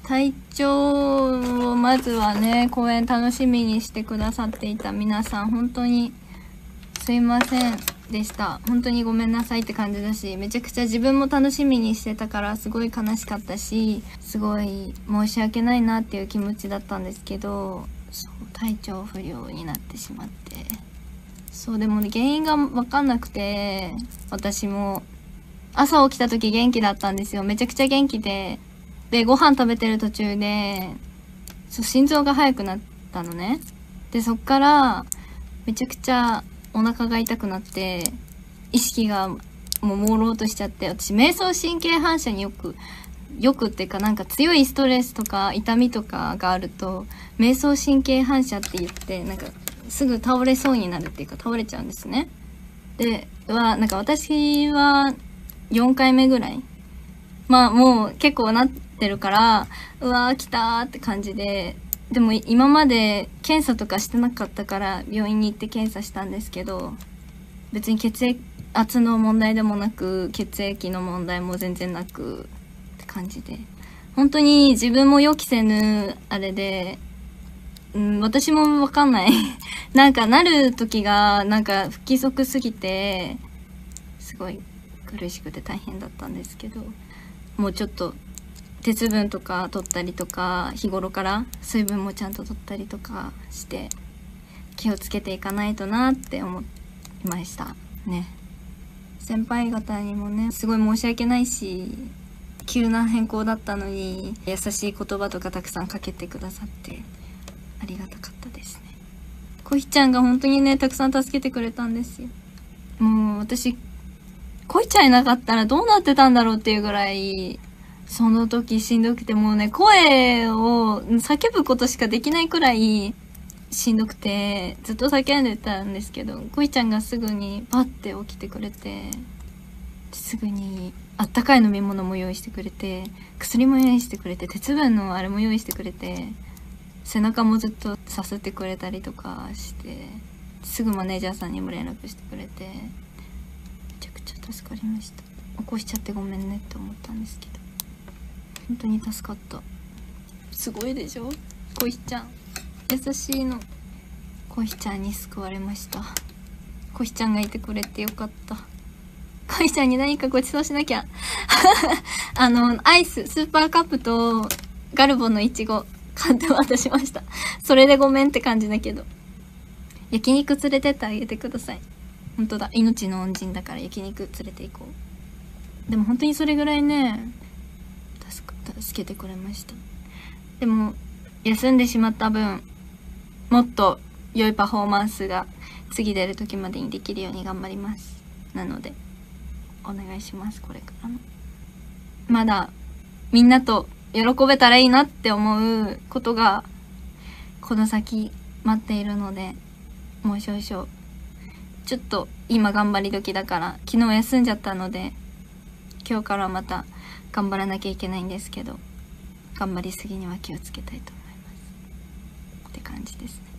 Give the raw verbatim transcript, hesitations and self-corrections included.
体調をまずはね、公演楽しみにしてくださっていた皆さん、本当にすいませんでした。本当にごめんなさいって感じだし、めちゃくちゃ自分も楽しみにしてたからすごい悲しかったし、すごい申し訳ないなっていう気持ちだったんですけど、そう、体調不良になってしまって。そう、でもね、原因がわかんなくて、私も朝起きた時元気だったんですよ。めちゃくちゃ元気で、で、ご飯食べてる途中で、そう、心臓が速くなったのね。で、そっから、めちゃくちゃお腹が痛くなって、意識がもう朦朧としちゃって、私、迷走神経反射によく、よくっていうか、なんか強いストレスとか痛みとかがあると、迷走神経反射って言って、なんか、すぐ倒れそうになるっていうか、倒れちゃうんですね。で、は、なんか私は、よんかいめぐらい。まあ、もう結構なっててるから、うわー来たーって感じで、でも今まで検査とかしてなかったから病院に行って検査したんですけど、別に血圧の問題でもなく、血液の問題も全然なくって感じで、本当に自分も予期せぬあれで、うん、私もわかんないなんかなる時がなんか不規則すぎて、すごい苦しくて大変だったんですけど、もうちょっと鉄分とか取ったりとか、日頃から水分もちゃんと取ったりとかして気をつけていかないとなって思いましたね。先輩方にもね、すごい申し訳ないし、急な変更だったのに優しい言葉とかたくさんかけてくださってありがたかったですね。こひちゃんが本当にね、たくさん助けてくれたんですよ。もう私、こひちゃんいなかったらどうなってたんだろうっていうぐらい、その時しんどくて、もうね、声を叫ぶことしかできないくらいしんどくて、ずっと叫んでたんですけど、こいちゃんがすぐにパッて起きてくれて、すぐにあったかい飲み物も用意してくれて、薬も用意してくれて、鉄分のあれも用意してくれて、背中もずっとさすってくれたりとかして、すぐマネージャーさんにも連絡してくれて、めちゃくちゃ助かりました。起こしちゃってごめんねって思ったんですけど、本当に助かった。すごいでしょ、こひちゃん。優しいの。こひちゃんに救われました。こひちゃんがいてくれてよかった。こひちゃんに何かご馳走しなきゃ。あの、アイス、スーパーカップとガルボのいちご買って渡しました。それでごめんって感じだけど。焼肉連れてってあげてください。本当だ。命の恩人だから焼肉連れて行こう。でも本当にそれぐらいね、助けてくれました。でも休んでしまった分、もっと良いパフォーマンスが次出る時までにできるように頑張ります。なのでお願いします。これからもまだみんなと喜べたらいいなって思うことがこの先待っているので、もう少々ちょっと今頑張り時だから、昨日休んじゃったので今日からまた頑張らなきゃいけないんですけど、頑張りすぎには気をつけたいと思いますって感じですね。